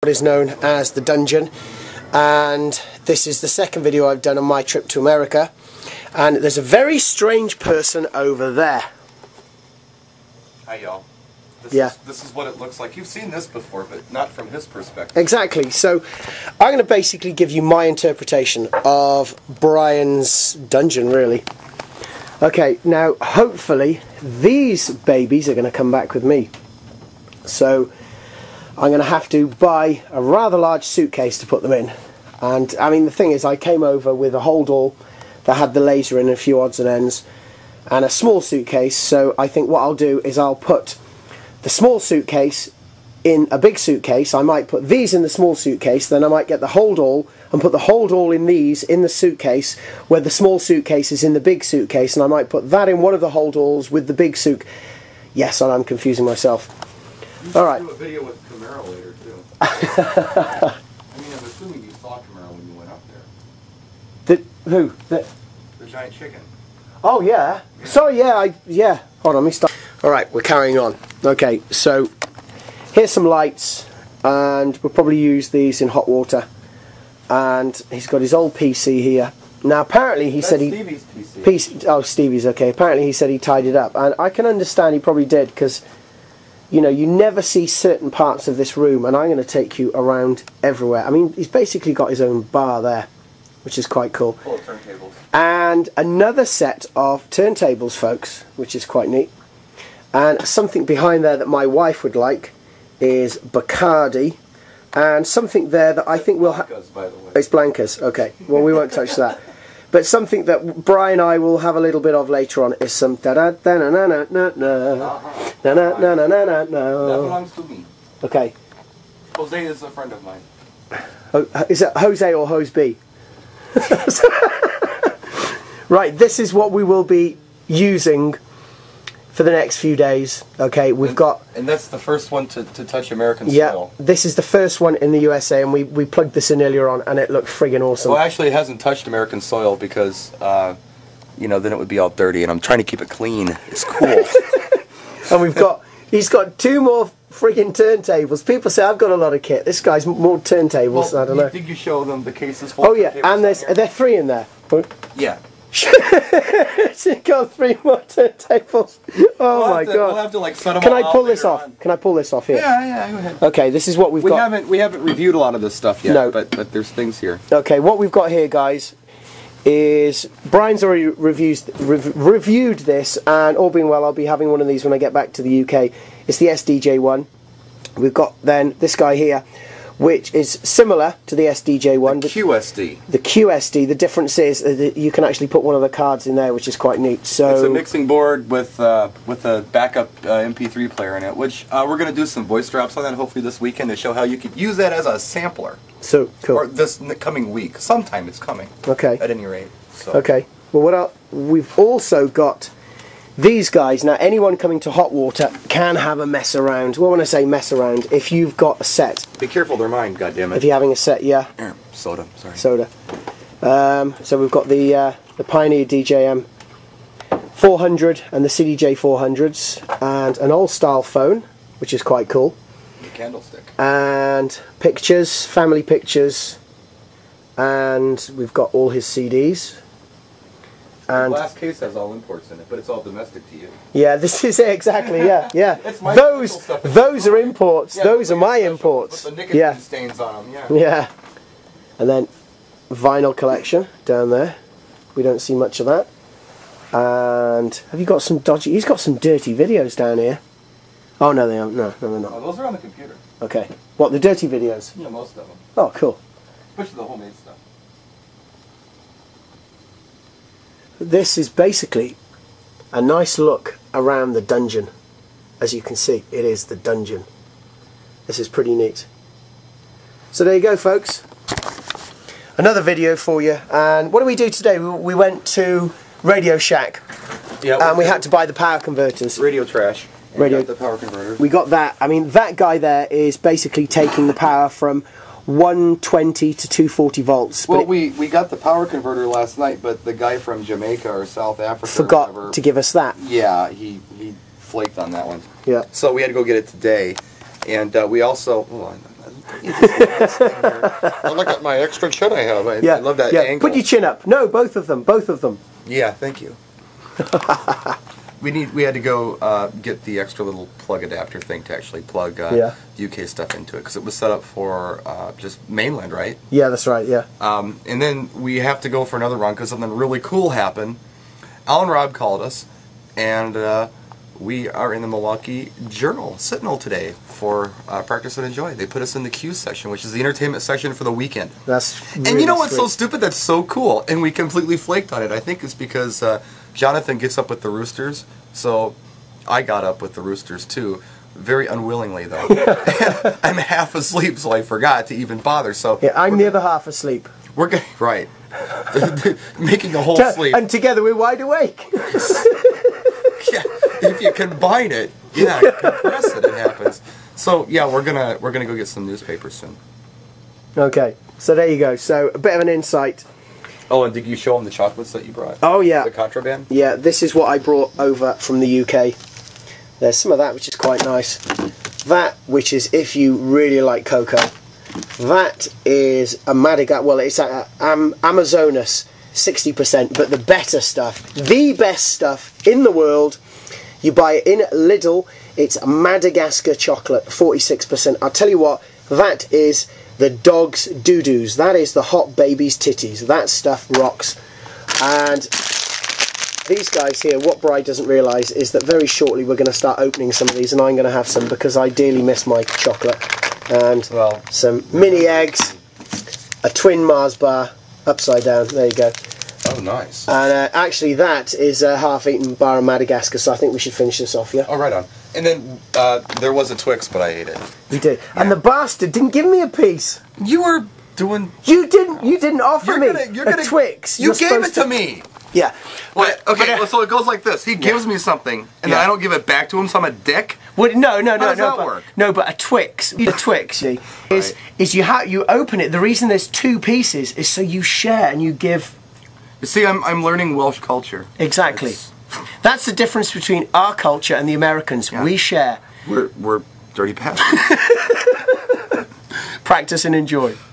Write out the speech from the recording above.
What is known as the Dungeon, and this is the second video I've done on my trip to America, and there's a very strange person over there. Hi y'all. This is what it looks like. You've seen this before, but not from his perspective. Exactly. So I'm going to basically give you my interpretation of Brian's dungeon, really. Okay, now hopefully these babies are going to come back with me. So I'm going to have to buy a rather large suitcase to put them in. And I mean, the thing is, I came over with a holdall that had the laser in and a few odds and ends, and a small suitcase. So I think what I'll do is I'll put the small suitcase in a big suitcase. I might put these in the small suitcase, then I might get the holdall and put the holdall in these in the suitcase, where the small suitcase is in the big suitcase, and I might put that in one of the holdalls with the big suit. Yes, and I'm confusing myself. All right. Do a video with Camaro later too. I mean, I'm assuming you saw Camaro when you went up there. Who? The giant chicken. Oh yeah. Sorry, yeah. Hold on, let me stop. All right, we're carrying on. Okay, so here's some lights, and we'll probably use these in hot water. And he's got his old PC here. Now, apparently he said he. Stevie's PC. Oh, Stevie's, okay. Apparently he said he tied it up, and I can understand he probably did, because you know, you never see certain parts of this room, and I'm going to take you around everywhere. I mean, he's basically got his own bar there, which is quite cool. Full of turntables. And another set of turntables, folks, which is quite neat. And something behind there that my wife would like is Bacardi, and something there that I think we'll have. By the way. It's Blancas, okay. Well, we won't touch that. But something that Brian and I will have a little bit of later on is some da da da na na na na na na na na na na na. That belongs to me. Okay. Jose is a friend of mine. Oh, is it Jose or Hose B? Right, this is what we will be using for the next few days. Okay, we've got... And that's the first one to touch American Yeah, soil. this is the first one in the USA, and we plugged this in earlier on, and it looked friggin' awesome. Well, actually, it hasn't touched American soil because, you know, then it would be all dirty, and I'm trying to keep it clean. It's cool. And he's got two more friggin' turntables. People say I've got a lot of kit. This guy's more turntables. Well, I don't know. Did you show them the cases full? Oh yeah, and there are three in there. Yeah. She got three more turntables. Oh my god! We'll have to like set them Can all I pull out this later off? on. Can I pull this off here? Yeah, go ahead. Okay, this is what we've got. We haven't reviewed a lot of this stuff yet. No. but there's things here. Okay, what we've got here, guys, is Brian's already reviewed this, and all being well, I'll be having one of these when I get back to the UK. It's the SDJ one. We've got then this guy here, which is similar to the SDJ one. The QSD. The QSD. The difference is that you can actually put one of the cards in there, which is quite neat. So it's a mixing board with a backup MP3 player in it, which we're going to do some voice drops on that hopefully this weekend to show how you could use that as a sampler. So cool. Or this coming week. Sometime it's coming. Okay. At any rate. So. Okay. Well, we've also got these guys. Now, anyone coming to hot water can have a mess around. Well, when I say mess around, if you've got a set. Be careful, they're mine, goddammit. If you're having a set, yeah. Soda, sorry. Soda. So we've got the Pioneer DJM 400 and the CDJ 400s, and an old style phone, which is quite cool. The candlestick. And pictures, family pictures, and we've got all his CDs. And the glass case has all imports in it, but it's all domestic to you. Yeah, this is it, exactly, yeah. It's my those are imports, yeah, those are my imports. With the nicotine stains on them, yeah. Yeah. And then vinyl collection down there. We don't see much of that. And have you got some dodgy... He's got some dirty videos down here. Oh, no, they aren't. No, they're not. Oh, those are on the computer. Okay. What, the dirty videos? Yeah, most of them. Oh, cool. Especially the homemade stuff. This is basically a nice look around the dungeon. As you can see, it is the dungeon. This is pretty neat. So there you go, folks. Another video for you. And what did we do today? We went to Radio Shack. Yeah. And we had to buy the power converters. Radio trash. And the power converters. We got that. I mean, that guy there is basically taking the power from 120 to 240 volts. Well, we got the power converter last night, but the guy from Jamaica or South Africa forgot to give us that. Yeah, he flaked on that one. Yeah. So we had to go get it today, and we also Oh, look at my extra chin I have. I love that angle. Put your chin up. No, both of them. Both of them. Yeah, thank you. We had to go get the extra little plug adapter thing to actually plug UK stuff into it, because it was set up for just mainland, right? Yeah, that's right, yeah. And then we have to go for another run because something really cool happened. Alan Robb called us, and we are in the Milwaukee Journal Sentinel today for Practice and Enjoy. They put us in the Q section, which is the entertainment section for the weekend. That's really and you know what's sweet. so stupid? That's so cool, and we completely flaked on it. I think it's because Jonathan gets up with the Roosters, so I got up with the Roosters too. Very unwillingly, though. I'm half asleep, so I forgot to even bother. So yeah, I'm near the half asleep. We're right. Making a whole sleep. And together we're wide awake. Yeah, if you combine it, compress it, it happens. So yeah, we're gonna go get some newspapers soon. Okay, so there you go. So a bit of an insight. Oh, and did you show them the chocolates that you brought? Oh yeah, the contraband. Yeah, this is what I brought over from the UK. There's some of that which is quite nice. That which is if you really like cocoa. That is a Madagascar. Well, it's Amazonas, 60%. But the better stuff, the best stuff in the world. You buy it in Lidl. It's Madagascar chocolate, 46%. I'll tell you what, that is the dog's doo-doos. That is the hot baby's titties. That stuff rocks. And these guys here, what Bri doesn't realise is that very shortly we're going to start opening some of these, and I'm going to have some because I dearly miss my chocolate. And some mini eggs, a twin Mars bar, upside down. There you go. Oh, nice. And actually, that is a half-eaten bar of Madagascar, so I think we should finish this off, yeah? Oh, right on. And then there was a Twix, but I ate it. You did. Yeah. And the bastard didn't give me a piece. You were doing... You didn't offer me a Twix. You gave it to me. Yeah. But, okay, so it goes like this. He gives me something, and then I don't give it back to him, so I'm a dick? Well, no. How does that work? No, but a Twix is you open it. The reason there's two pieces is so you share and you give. You see, I'm learning Welsh culture. Exactly. That's the difference between our culture and the Americans. Yeah. We share. We're dirty bastards. Practice and enjoy.